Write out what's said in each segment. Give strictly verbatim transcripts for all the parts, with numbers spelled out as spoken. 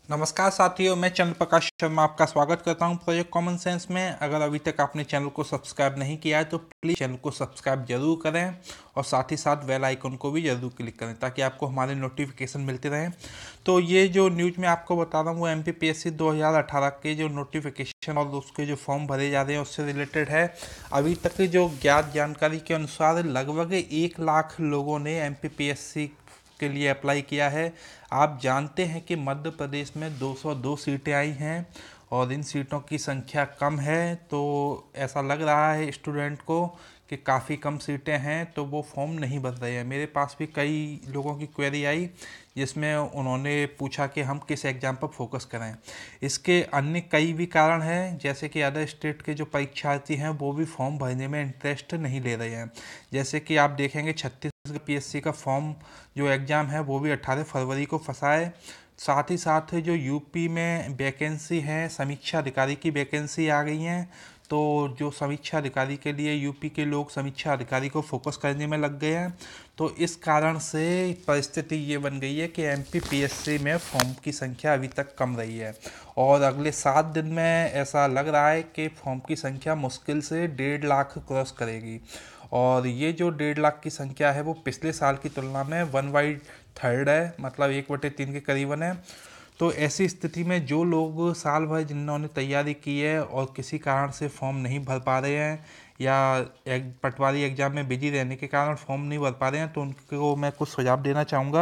नमस्कार साथियों, मैं चंद्र प्रकाश शर्मा आपका स्वागत करता हूं प्रोजेक्ट कॉमन सेंस में। अगर अभी तक आपने चैनल को सब्सक्राइब नहीं किया है तो प्लीज़ चैनल को सब्सक्राइब जरूर करें और साथ ही साथ बेल आइकन को भी जरूर क्लिक करें ताकि आपको हमारे नोटिफिकेशन मिलते रहें। तो ये जो न्यूज़ मैं आपको बता रहा हूँ वो M P P S C दो हज़ार अठारह के जो नोटिफिकेशन और उसके जो फॉर्म भरे जा रहे हैं उससे रिलेटेड है। अभी तक जो ज्ञात जानकारी के अनुसार लगभग एक लाख लोगों ने M P P S C के लिए अप्लाई किया है। आप जानते हैं कि मध्य प्रदेश में दो सौ दो सीटें आई हैं और इन सीटों की संख्या कम है, तो ऐसा लग रहा है स्टूडेंट को कि काफ़ी कम सीटें हैं तो वो फॉर्म नहीं भर रहे हैं। मेरे पास भी कई लोगों की क्वेरी आई जिसमें उन्होंने पूछा कि हम किस एग्ज़ाम पर फोकस करें। इसके अन्य कई भी कारण हैं, जैसे कि अदर स्टेट के जो परीक्षार्थी हैं वो भी फॉर्म भरने में इंटरेस्ट नहीं ले रहे हैं। जैसे कि आप देखेंगे छत्तीसगढ़ पी एस सी का फॉर्म जो एग्ज़ाम है वो भी अट्ठारह फरवरी को फंसा है। साथ ही साथ जो यूपी में वैकेंसी है, समीक्षा अधिकारी की वैकेंसी आ गई हैं, तो जो समीक्षा अधिकारी के लिए यूपी के लोग समीक्षा अधिकारी को फोकस करने में लग गए हैं। तो इस कारण से परिस्थिति ये बन गई है कि M P P S C में फॉर्म की संख्या अभी तक कम रही है और अगले सात दिन में ऐसा लग रहा है कि फॉर्म की संख्या मुश्किल से डेढ़ लाख क्रॉस करेगी। और ये जो डेढ़ लाख की संख्या है वो पिछले साल की तुलना में वन बाई थर्ड है, मतलब एक बटे तीन के करीबन है। तो ऐसी स्थिति में जो लोग साल भर जिन्होंने तैयारी की है और किसी कारण से फॉर्म नहीं भर पा रहे हैं या एक पटवारी एग्ज़ाम में बिजी रहने के कारण फॉर्म नहीं भर पा रहे हैं, तो उनको मैं कुछ सुझाव देना चाहूँगा।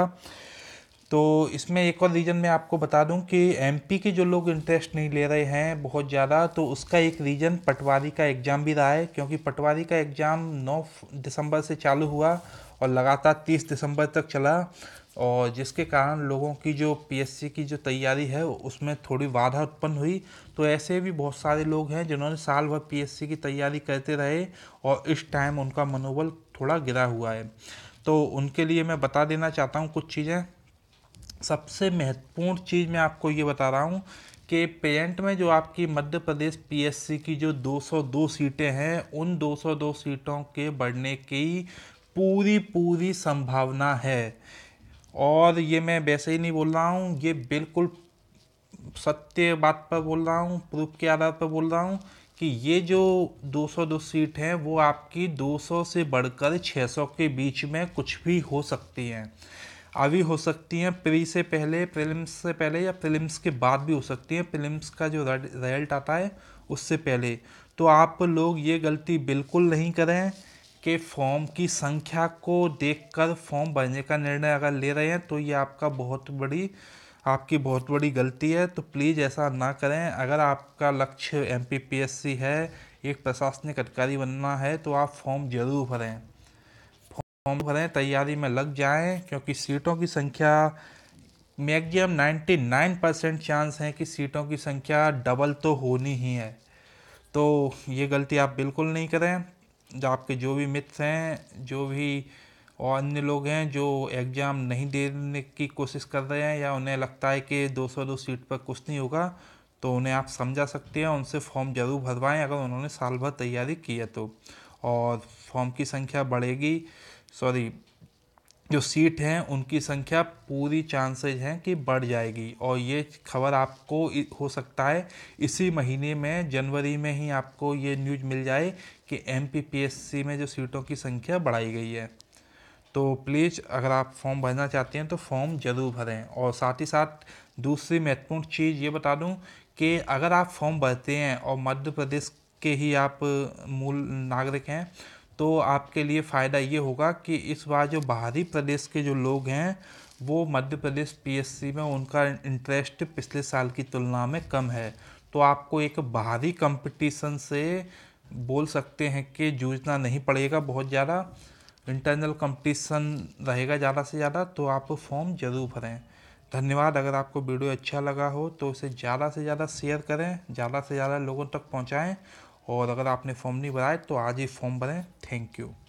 तो इसमें एक और रीज़न मैं आपको बता दूं कि एम पी के जो लोग इंटरेस्ट नहीं ले रहे हैं बहुत ज़्यादा, तो उसका एक रीज़न पटवारी का एग्ज़ाम भी रहा है, क्योंकि पटवारी का एग्ज़ाम नौ दिसंबर से चालू हुआ और लगातार तीस दिसंबर तक चला, और जिसके कारण लोगों की जो पी एस सी की जो तैयारी है उसमें थोड़ी बाधा उत्पन्न हुई। तो ऐसे भी बहुत सारे लोग हैं जिन्होंने साल भर पी एस सी की तैयारी करते रहे और इस टाइम उनका मनोबल थोड़ा गिरा हुआ है। तो उनके लिए मैं बता देना चाहता हूँ कुछ चीज़ें। सबसे महत्वपूर्ण चीज़ मैं आपको ये बता रहा हूँ कि पेरेंट में जो आपकी मध्य प्रदेश पी एस सी की जो दो सौ दो सीटें हैं, उन दो सौ दो सीटों के बढ़ने की पूरी पूरी संभावना है। और ये मैं वैसे ही नहीं बोल रहा हूँ, ये बिल्कुल सत्य बात पर बोल रहा हूँ, प्रूफ के आधार पर बोल रहा हूँ कि ये जो दो सौ दो सीट हैं वो आपकी दो सौ से बढ़कर छह सौ के बीच में कुछ भी हो सकती हैं। अभी हो सकती हैं प्री से पहले, प्रीलिम्स से पहले, या प्रीलिम्स के बाद भी हो सकती हैं। प्रीलिम्स का जो रिजल्ट आता है उससे पहले। तो आप लोग ये गलती बिल्कुल नहीं करें कि फॉर्म की संख्या को देखकर फॉर्म भरने का निर्णय अगर ले रहे हैं तो ये आपका बहुत बड़ी आपकी बहुत बड़ी गलती है। तो प्लीज़ ऐसा ना करें। अगर आपका लक्ष्य M P P S C है, एक प्रशासनिक अधिकारी बनना है, तो आप फॉर्म ज़रूर भरें फॉर्म भरें तैयारी में लग जाएं, क्योंकि सीटों की संख्या मैक्सिमम निन्यानवे परसेंट चांस है कि सीटों की संख्या डबल तो होनी ही है। तो ये गलती आप बिल्कुल नहीं करें। जो आपके जो भी मित्र हैं, जो भी और अन्य लोग हैं जो एग्ज़ाम नहीं देने की कोशिश कर रहे हैं या उन्हें लगता है कि दो सौ दो सीट पर कुछ नहीं होगा, तो उन्हें आप समझा सकते हैं, उनसे फॉर्म ज़रूर भरवाएं अगर उन्होंने साल भर तैयारी की है तो। और फॉर्म की संख्या बढ़ेगी, सॉरी जो सीट हैं उनकी संख्या पूरी चांसेज हैं कि बढ़ जाएगी। और ये खबर आपको हो सकता है इसी महीने में, जनवरी में ही आपको ये न्यूज़ मिल जाए कि M P P S C में जो सीटों की संख्या बढ़ाई गई है। तो प्लीज़ अगर आप फॉर्म भरना चाहते हैं तो फॉर्म ज़रूर भरें। और साथ ही साथ दूसरी महत्वपूर्ण चीज़ ये बता दूं कि अगर आप फॉर्म भरते हैं और मध्य प्रदेश के ही आप मूल नागरिक हैं तो आपके लिए फ़ायदा ये होगा कि इस बार जो बाहरी प्रदेश के जो लोग हैं वो Madhya Pradesh P S C में उनका इंटरेस्ट पिछले साल की तुलना में कम है। तो आपको एक बाहरी कंपटीशन से बोल सकते हैं कि जूझना नहीं पड़ेगा बहुत ज़्यादा, इंटरनल कंपटीशन रहेगा ज़्यादा से ज़्यादा। तो आप फॉर्म ज़रूर भरें। धन्यवाद। अगर आपको वीडियो अच्छा लगा हो तो इसे ज़्यादा से ज़्यादा शेयर करें, ज़्यादा से ज़्यादा लोगों तक पहुंचाएं। और अगर आपने फॉर्म नहीं भरा है तो आज ही फॉर्म भरें। Thank you.